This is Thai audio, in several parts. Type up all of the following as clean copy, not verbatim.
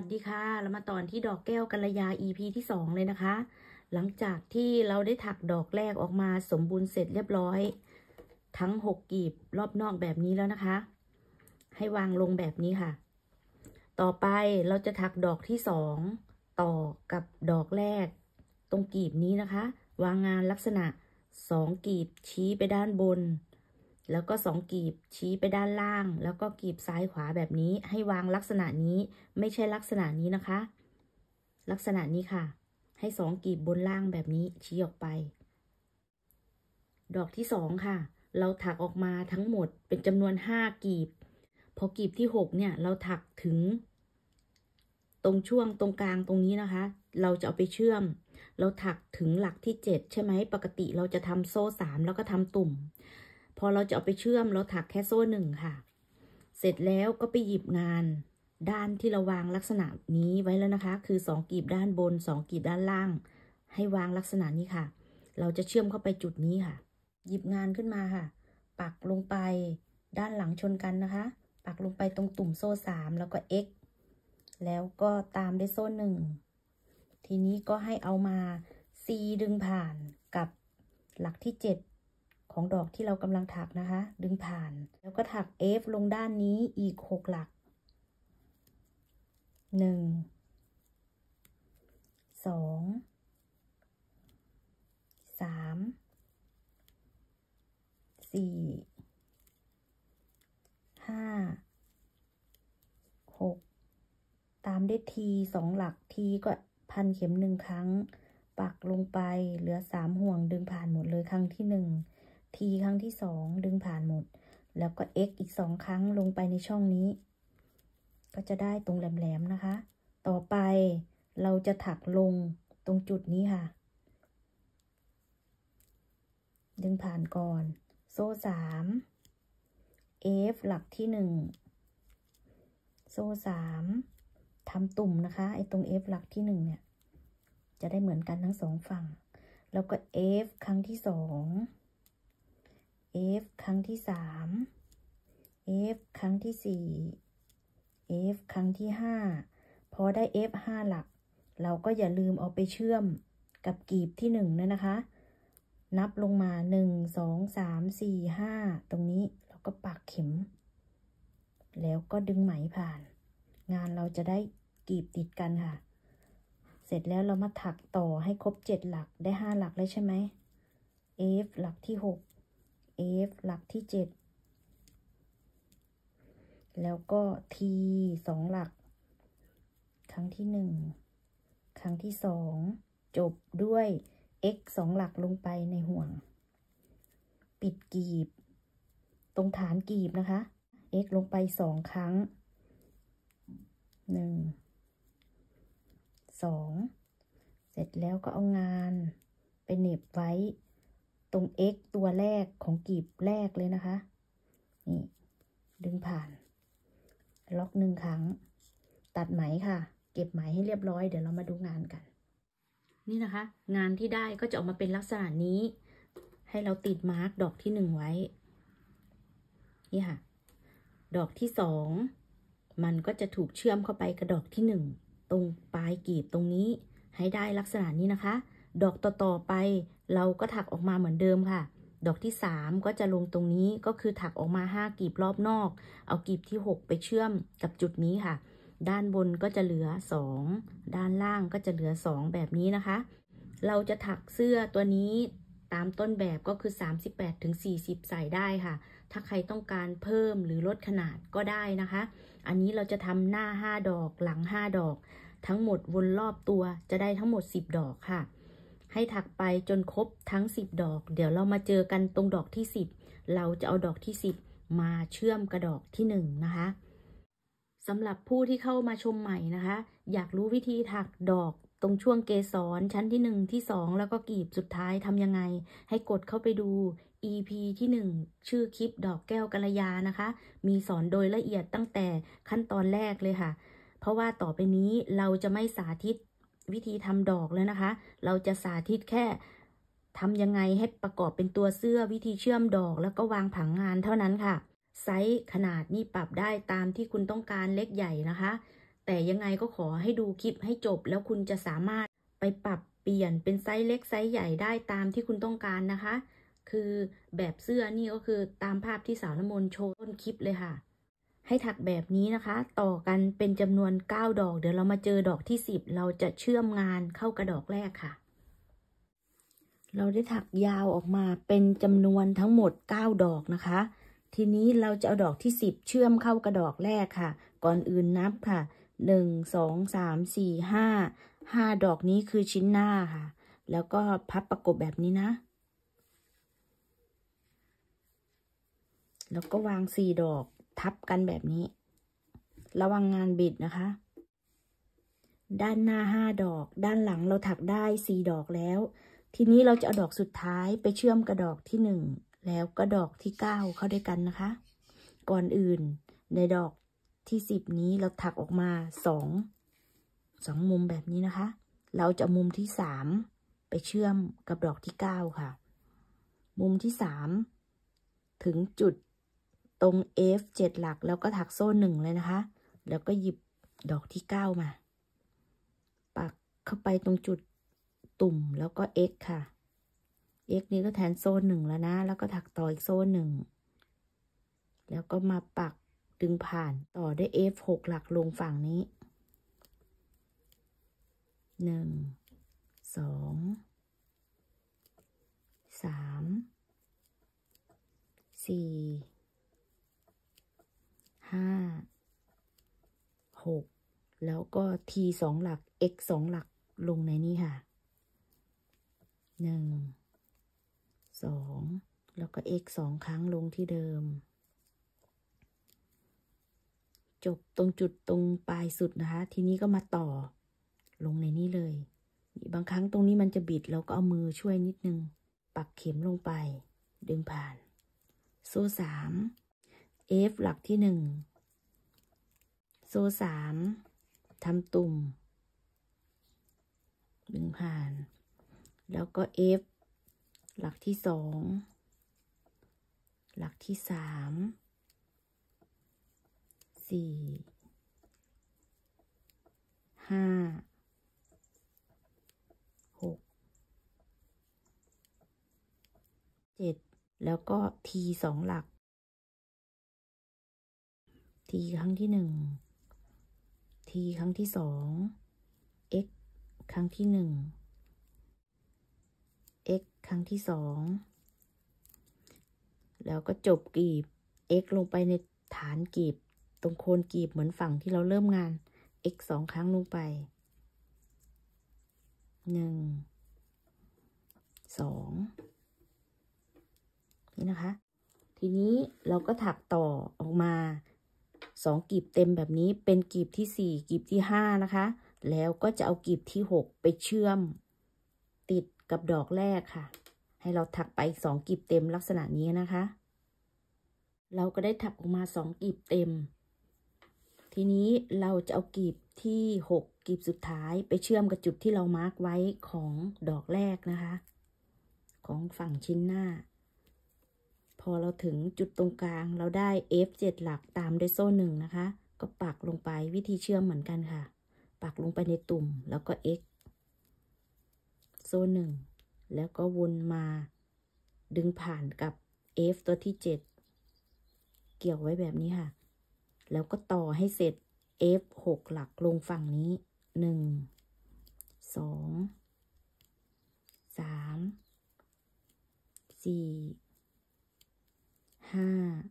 ดีค่ะเรามาตอนที่ดอกแก้วกัลยา EP ที่2เลยนะคะ หลังจากที่เราได้ถักดอกแรกออกมาสมบูรณ์เสร็จเรียบร้อยทั้ง6กีบรอบนอกแบบนี้แล้วนะคะ ให้วางลงแบบนี้ค่ะ ต่อไปเราจะถักดอกที่2ต่อกับดอกแรกตรงกีบนี้นะคะ วางงานลักษณะ2กีบชี้ไปด้านบนแล้วก็2กีบชี้ไปด้านล่างแล้วก็กีบซ้ายขวาแบบนี้ให้วางลักษณะนี้ไม่ใช่ลักษณะนี้นะคะ ลักษณะนี้ค่ะให้2กีบบนล่างแบบนี้ชี้ออกไปดอกที่2ค่ะเราถักออกมาทั้งหมดเป็นจำนวน5กีบพอกีบที่6เนี่ยเราถักถึงตรงช่วงตรงกลางตรงนี้นะคะเราจะเอาไปเชื่อมเราถักถึงหลักที่7ใช่ไหมปกติเราจะทำโซ่3แล้วก็ทำตุ่มพอเราจะเอาไปเชื่อมเราถักแค่โซ่1ค่ะเสร็จแล้วก็ไปหยิบงานด้านที่เราวางลักษณะนี้ไว้แล้วนะคะคือ2กีบด้านบน2กีบด้านล่างให้วางลักษณะนี้ค่ะเราจะเชื่อมเข้าไปจุดนี้ค่ะหยิบงานขึ้นมาค่ะปักลงไปด้านหลังชนกันนะคะปักลงไปตรงตุ่มโซ่3แล้วก็ x แล้วก็ตามด้วยโซ่1ทีนี้ก็ให้เอามา c ดึงผ่านกับหลักที่7ของดอกที่เรากำลังถักนะคะดึงผ่านแล้วก็ถัก f ลงด้านนี้อีก6หลัก1 2 3 4 5 6ตามด้วยที2หลักทีก็พันเข็ม1ครั้งปักลงไปเหลือ3ห่วงดึงผ่านหมดเลยครั้งที่1ทีครั้งที่2ดึงผ่านหมดแล้วก็ x อีก2ครั้งลงไปในช่องนี้ก็จะได้ตรงแหลมๆนะคะต่อไปเราจะถักลงตรงจุดนี้ค่ะดึงผ่านก่อนโซ่3 f หลักที่1โซ่3ทำตุ่มนะคะไอ้ตรง f หลักที่1เนี่ยจะได้เหมือนกันทั้ง2ฝั่งแล้วก็ f ครั้งที่2 f ครั้งที่3 f ครั้งที่4 f ครั้งที่5พอได้ f 5หลักเราก็อย่าลืมเอาไปเชื่อมกับกีบที่1นะคะนับลงมา1 2 3 4 5ตรงนี้เราก็ปักเข็มแล้วก็ดึงไหมผ่านงานเราจะได้กีบติดกันค่ะเสร็จแล้วเรามาถักต่อให้ครบ7หลักได้5หลักแล้วใช่ไหม f หลักที่6 f หลักที่7แล้วก็ t 2หลักครั้งที่1ครั้งที่2จบด้วย x 2หลักลงไปในห่วงปิดกีบตรงฐานกีบนะคะ x ลงไป2ครั้ง1 2เสร็จแล้วก็เอางานไปเหน็บไว้ตรง x ตัวแรกของกีบแรกเลยนะคะนี่ดึงผ่านล็อก1ครั้งตัดไหมค่ะเก็บไหมให้เรียบร้อยเดี๋ยวเรามาดูงานกันนี่นะคะงานที่ได้ก็จะออกมาเป็นลักษณะนี้ให้เราติดมาร์กดอกที่1ไว้นี่ค่ะดอกที่2มันก็จะถูกเชื่อมเข้าไปกับดอกที่1ตรงปลายกีบตรงนี้ให้ได้ลักษณะนี้นะคะดอกต่อๆไปเราก็ถักออกมาเหมือนเดิมค่ะดอกที่3ก็จะลงตรงนี้ก็คือถักออกมา5กีบรอบนอกเอากีบที่6ไปเชื่อมกับจุดนี้ค่ะด้านบนก็จะเหลือ2ด้านล่างก็จะเหลือ2แบบนี้นะคะเราจะถักเสื้อตัวนี้ตามต้นแบบก็คือ38-40ใส่ได้ค่ะถ้าใครต้องการเพิ่มหรือลดขนาดก็ได้นะคะอันนี้เราจะทำหน้า5ดอกหลัง5ดอกทั้งหมดวนรอบตัวจะได้ทั้งหมด10ดอกค่ะให้ถักไปจนครบทั้ง10ดอกเดี๋ยวเรามาเจอกันตรงดอกที่10เราจะเอาดอกที่10มาเชื่อมกระดอกที่1นะคะสำหรับผู้ที่เข้ามาชมใหม่นะคะอยากรู้วิธีถักดอกตรงช่วงเกสรชั้นที่1ที่2แล้วก็กีบสุดท้ายทำยังไงให้กดเข้าไปดู EP ที่1ชื่อคลิปดอกแก้วกัลยานะคะมีสอนโดยละเอียดตั้งแต่ขั้นตอนแรกเลยค่ะเพราะว่าต่อไปนี้เราจะไม่สาธิตวิธีทำดอกแล้วนะคะเราจะสาธิตแค่ทำยังไงให้ประกอบเป็นตัวเสื้อวิธีเชื่อมดอกแล้วก็วางผังงานเท่านั้นค่ะไซส์ขนาดนี่ปรับได้ตามที่คุณต้องการเล็กใหญ่นะคะแต่ยังไงก็ขอให้ดูคลิปให้จบแล้วคุณจะสามารถไปปรับเปลี่ยนเป็นไซส์เล็กไซส์ใหญ่ได้ตามที่คุณต้องการนะคะ คือแบบเสื้อนี่ก็คือตามภาพที่สาวน้ำมนต์โชว์ต้นคลิปเลยค่ะ ให้ถักแบบนี้นะคะ ต่อกันเป็นจำนวน9 ดอกเดี๋ยวเรามาเจอดอกที่10เราจะเชื่อมงานเข้ากระดอกแรกค่ะ เราได้ถักยาวออกมาเป็นจำนวนทั้งหมด9 ดอกนะคะ ทีนี้เราจะเอาดอกที่10เชื่อมเข้ากระดอกแรกค่ะ ก่อนอื่นนับค่ะ1 2 3 4 5 ดอกนี้คือชิ้นหน้าค่ะ แล้วก็พับประกบแบบนี้นะ แล้วก็วาง4 ดอกทับกันแบบนี้ ระวังงานบิดนะคะ ด้านหน้า5 ดอกด้านหลังเราถักได้4 ดอกแล้วทีนี้เราจะเอาดอกสุดท้ายไปเชื่อมกระดอกที่1แล้วก็ดอกที่9เข้าด้วยกันนะคะก่อนอื่นในดอกที่10นี้เราถักออกมา2มุมแบบนี้นะคะเราจะมุมที่3ไปเชื่อมกับดอกที่9ค่ะมุมที่3ถึงจุดตรง F 7 หลักแล้วก็ถักโซ่1เลยนะคะแล้วก็หยิบดอกที่9มาปักเข้าไปตรงจุดตุ่มแล้วก็ x ค่ะ x นี้ก็แทนโซ่1แล้วนะแล้วก็ถักต่ออีกโซ่1แล้วก็มาปักดึงผ่านต่อด้วย f 6 หลักลงฝั่งนี้1 2 3 4 5 6แล้วก็ t 2 หลัก x 2 หลักลงในนี้ค่ะ1 2แล้วก็ x 2 ครั้งลงที่เดิมจบตรงจุดตรงปลายสุดนะคะทีนี้ก็มาต่อลงในนี้เลยบางครั้งตรงนี้มันจะบิดเราก็เอามือช่วยนิดนึงปักเข็มลงไปดึงผ่านโซ่3 F หลักที่1โซ่3ทำตุ่มดึงผ่านแล้วก็ F หลักที่2หลักที่3 4 5 6 7แล้วก็ T 2 หลัก T ครั้งที่1 T ครั้งที่2 X ครั้งที่1 X ครั้งที่2แล้วก็จบกลีบ X ลงไปในฐานกลีบตรงโคนกลีบเหมือนฝั่งที่เราเริ่มงาน X 2 ครั้งลงไป1 2นี่นะคะทีนี้เราก็ถักต่อออกมา2 กลีบเต็มแบบนี้เป็นกลีบที่4กลีบที่5นะคะแล้วก็จะเอากลีบที่6ไปเชื่อมติดกับดอกแรกค่ะให้เราถักไป2 กลีบเต็มลักษณะนี้นะคะเราก็ได้ถักออกมา2 กลีบเต็มทีนี้เราจะเอากลีบที่6 กลีบสุดท้ายไปเชื่อมกับจุดที่เรามาร์กไว้ของดอกแรกนะคะของฝั่งชิ้นหน้าพอเราถึงจุดตรงกลางเราได้ F 7 หลักตามด้วยโซ่1นะคะก็ปักลงไปวิธีเชื่อมเหมือนกันค่ะปักลงไปในตุ่มแล้วก็ X โซ่1แล้วก็วนมาดึงผ่านกับ F ตัวที่7เกี่ยวไว้แบบนี้ค่ะแล้วก็ต่อให้เสร็จ F 6 หลักลงฝั่งนี้1 2 3 4 5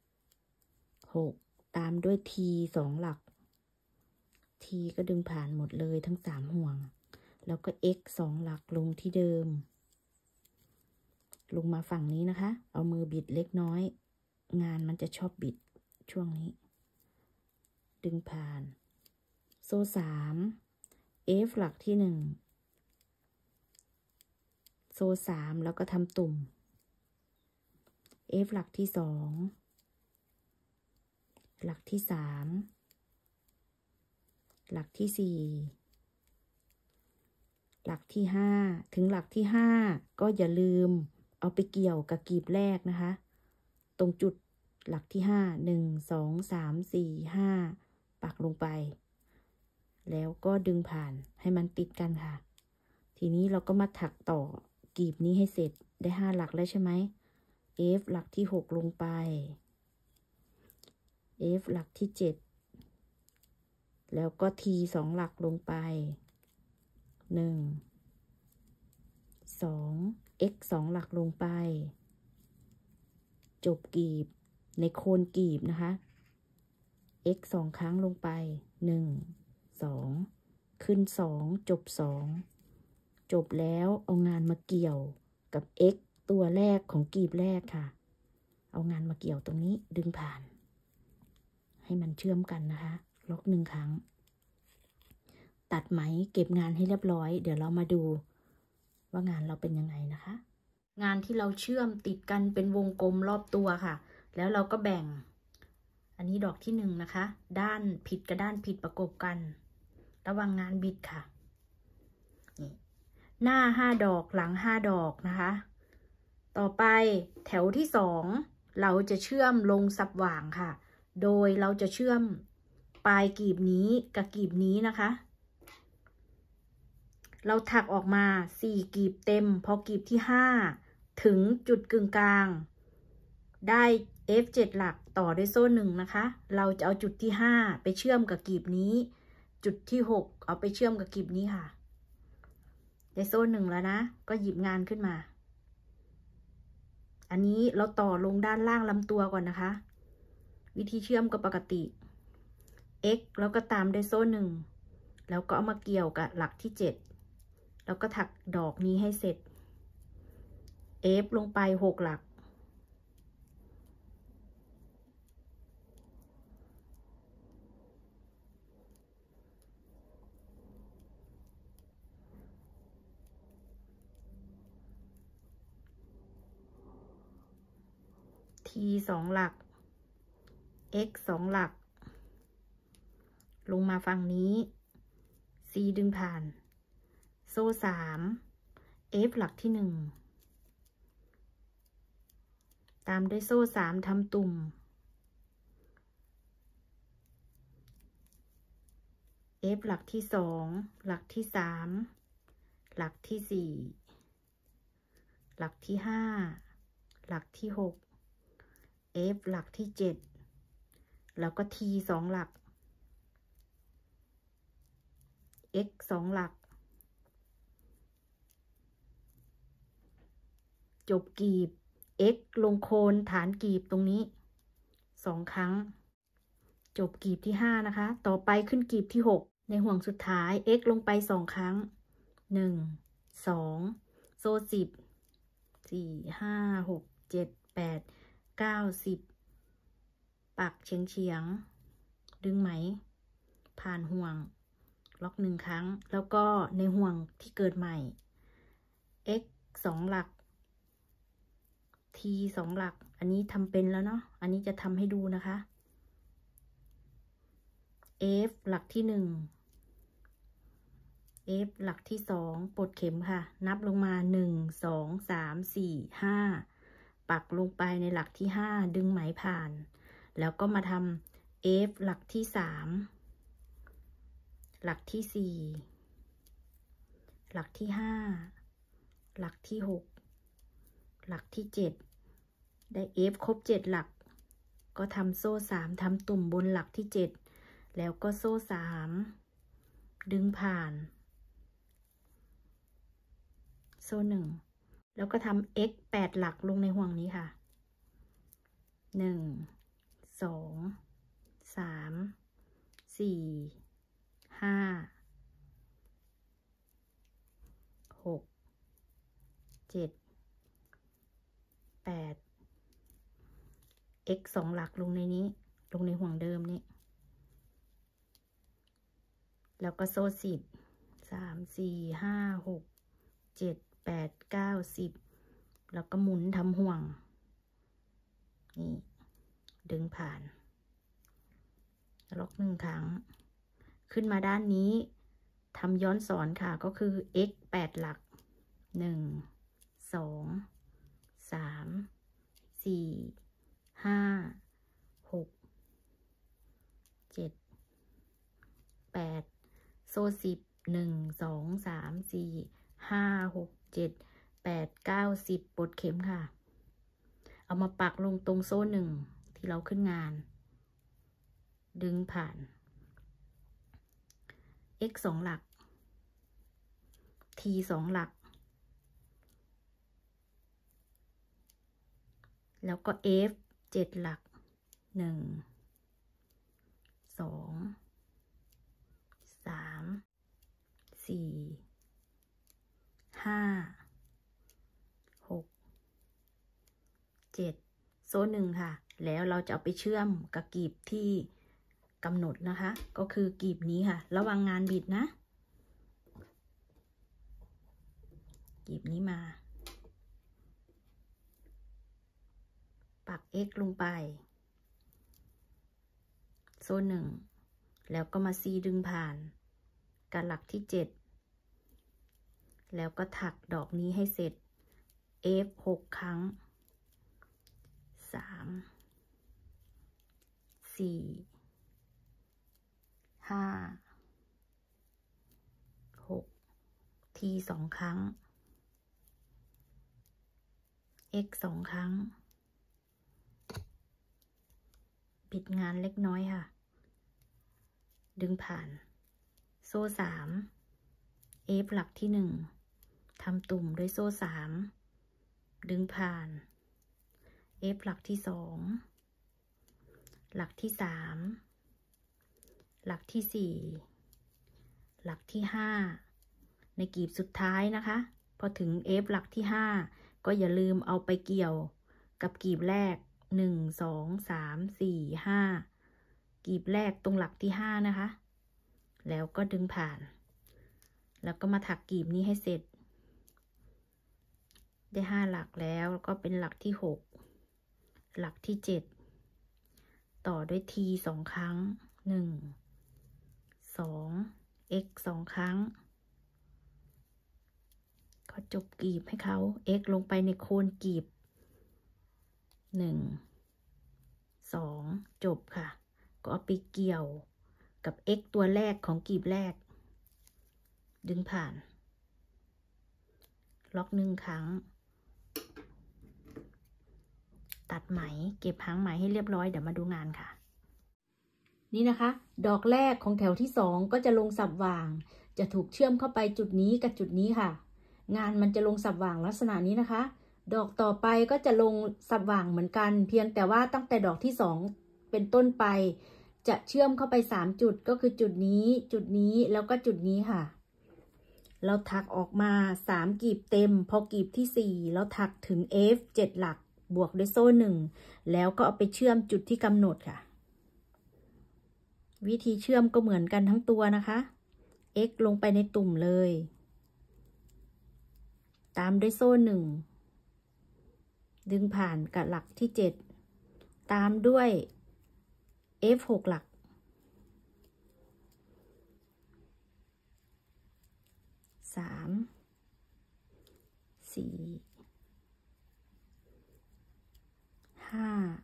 6ตามด้วย T 2 หลัก T ก็ดึงผ่านหมดเลยทั้ง3 ห่วงแล้วก็ X 2 หลักลงที่เดิมลงมาฝั่งนี้นะคะเอามือบิดเล็กน้อยงานมันจะชอบบิดช่วงนี้ดึงผ่านโซ่3 F หลักที่1โซ่3แล้วก็ทำตุ่ม F หลักที่2หลักที่3หลักที่4หลักที่5ถึงหลักที่5ก็อย่าลืมเอาไปเกี่ยวกับกลีบแรกนะคะตรงจุดหลักที่5 1 2 3 4 5ปักลงไปแล้วก็ดึงผ่านให้มันติดกันค่ะทีนี้เราก็มาถักต่อกีบนี้ให้เสร็จได้5หลักแล้วใช่ไหม F หลักที่6ลงไป F หลักที่7แล้วก็ T 2หลักลงไป1 2 X 2หลักลงไปจบกีบในโคนกีบนะคะ x 2 ครั้งลงไป1 2ขึ้น2จบ2จบแล้วเอางานมาเกี่ยวกับ x ตัวแรกของกีบแรกค่ะเอางานมาเกี่ยวตรงนี้ดึงผ่านให้มันเชื่อมกันนะคะล็อก1 ครั้งตัดไหมเก็บงานให้เรียบร้อยเดี๋ยวเรามาดูว่างานเราเป็นยังไงนะคะงานที่เราเชื่อมติดกันเป็นวงกลมรอบตัวค่ะแล้วเราก็แบ่งอันนี้ดอกที่1นะคะด้านผิดกับด้านผิดประกบกันระวังงานบิดค่ะนี่หน้า5ดอกหลัง5ดอกนะคะต่อไปแถวที่2เราจะเชื่อมลงสับหว่างค่ะโดยเราจะเชื่อมปลายกีบนี้กับกีบนี้นะคะเราถักออกมา4กีบเต็มพอกีบที่5ถึงจุดกึ่งกลางได้ F 7หลักต่อด้วยโซ่1นะคะเราจะเอาจุดที่5ไปเชื่อมกับกีบนี้จุดที่6เอาไปเชื่อมกับกีบนี้ค่ะได้โซ่1แล้วนะก็หยิบงานขึ้นมาอันนี้เราต่อลงด้านล่างลำตัวก่อนนะคะวิธีเชื่อมก็ปกติ x แล้วก็ตามด้วยโซ่1แล้วก็เอามาเกี่ยวกับหลักที่7แล้วก็ถักดอกนี้ให้เสร็จ F ลงไป6หลักT 2หลัก X 2หลักลงมาฝั่งนี้ C ดึงผ่านโซ่3 F หลักที่1ตามด้วยโซ่3ทำตุ่ม F หลักที่2หลักที่3หลักที่4หลักที่5หลักที่6 F หลักที่7แล้วก็ T 2หลัก X 2หลักจบกีบ x ลงโคนฐานกีบตรงนี้2ครั้งจบกีบที่5นะคะต่อไปขึ้นกีบที่6ในห่วงสุดท้าย x ลงไป2ครั้ง1 2โซ่10 4 5 6 7 8 9 10ปักเฉียงดึงไหมผ่านห่วงล็อก1ครั้งแล้วก็ในห่วงที่เกิดใหม่ x 2หลักT 2หลักอันนี้ทำเป็นแล้วเนาะอันนี้จะทำให้ดูนะคะ F หลักที่1 F หลักที่2ปลดเข็มค่ะนับลงมา1 2 3 4 5ปักลงไปในหลักที่5ดึงไหมผ่านแล้วก็มาทำ F หลักที่3หลักที่4หลักที่5หลักที่6หลักที่7ได้ F ครบ7หลักก็ทำโซ่3ทำตุ่มบนหลักที่7แล้วก็โซ่3ดึงผ่านโซ่1แล้วก็ทำ x 8หลักลงในห่วงนี้ค่ะ1 2 3 4 5 6 7 8 x 2หลักลงในนี้ลงในห่วงเดิมนี้แล้วก็โซ่10 3 4 5 6 7 8 9 10แล้วก็หมุนทำห่วงนี่ดึงผ่านล็อก1ครั้งขึ้นมาด้านนี้ทำย้อนสอนค่ะก็คือ x 8หลัก1 2 3 4 5 6 7 8 โซ่10 1 2 3 4 5 6 7 8 9 10ปลดเข็มค่ะเอามาปักลงตรงโซ่1ที่เราขึ้นงานดึงผ่าน x 2 หลัก t 2 หลักแล้วก็ f 7 หลัก1 2 3 4 5 6 7โซ่1ค่ะแล้วเราจะเอาไปเชื่อมกับกลีบที่กำหนดนะคะก็คือกลีบนี้ค่ะระวังงานบิดนะกลีบนี้มาปัก x ลงไปโซ่1แล้วก็มา c ดึงผ่านกับหลักที่7แล้วก็ถักดอกนี้ให้เสร็จ f 6 ครั้ง3 4 5 6 t 2 ครั้ง x 2 ครั้งปิดงานเล็กน้อยค่ะดึงผ่านโซ่3 f หลักที่1ทำตุ่มด้วยโซ่3ดึงผ่าน f หลักที่2หลักที่3หลักที่4หลักที่5ในกลีบสุดท้ายนะคะพอถึง f หลักที่5ก็อย่าลืมเอาไปเกี่ยวกับกลีบแรก1 2 3 4 5กลีบแรกตรงหลักที่5นะคะแล้วก็ดึงผ่านแล้วก็มาถักกลีบนี้ให้เสร็จได้5หลักแล้วก็เป็นหลักที่6หลักที่7ต่อด้วย t 2 ครั้ง1 2 x 2 ครั้งก็จบกลีบให้เขา x ลงไปในโคนกลีบ1 2จบค่ะก็เอาไปเกี่ยวกับ x ตัวแรกของกลีบแรกดึงผ่านล็อก1 ครั้งตัดไหมเก็บหางไหมให้เรียบร้อยเดี๋ยวมาดูงานค่ะนี่นะคะดอกแรกของแถวที่2ก็จะลงสับหว่างจะถูกเชื่อมเข้าไปจุดนี้กับจุดนี้ค่ะงานมันจะลงสับหว่างลักษณะนี้นะคะดอกต่อไปก็จะลงสับหว่างเหมือนกันเพียงแต่ว่าตั้งแต่ดอกที่2เป็นต้นไปจะเชื่อมเข้าไป3จุดก็คือจุดนี้แล้วก็จุดนี้ค่ะเราถักออกมา3กลีบเต็มพอกลีบที่4เราถักถึง f 7 หลักบวกด้วยโซ่1แล้วก็เอาไปเชื่อมจุดที่กำหนดค่ะวิธีเชื่อมก็เหมือนกันทั้งตัวนะคะ x ลงไปในตุ่มเลยตามด้วยโซ่1ดึงผ่านกับหลักที่7ตามด้วย f 6 หลัก3 4 5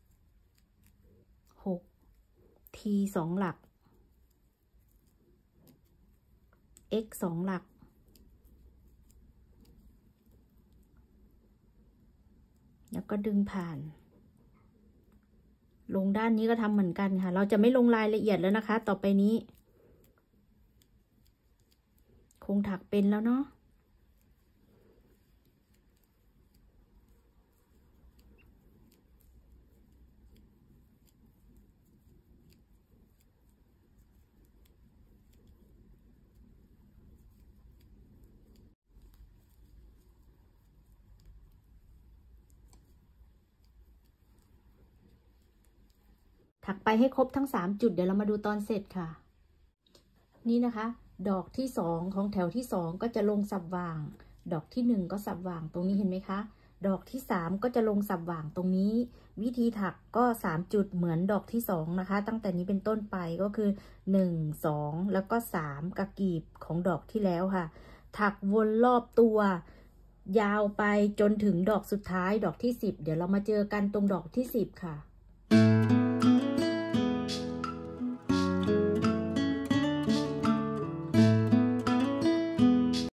6 t 2 หลัก x 2 หลักแล้วก็ดึงผ่านลงด้านนี้ก็ทำเหมือนกันค่ะเราจะไม่ลงรายละเอียดแล้วนะคะต่อไปนี้คงถักเป็นแล้วเนาะถักไปให้ครบทั้ง3จุดเดี๋ยวเรามาดูตอนเสร็จค่ะนี่นะคะดอกที่2ของแถวที่2ก็จะลงสับหว่างดอกที่1ก็สับหว่างตรงนี้เห็นไหมคะดอกที่3ก็จะลงสับหว่างตรงนี้วิธีถักก็3จุดเหมือนดอกที่2นะคะตั้งแต่นี้เป็นต้นไปก็คือ1 2แล้วก็3กับกลีบของดอกที่แล้วค่ะถักวนรอบตัวยาวไปจนถึงดอกสุดท้ายดอกที่10เดี๋ยวเรามาเจอกันตรงดอกที่10ค่ะ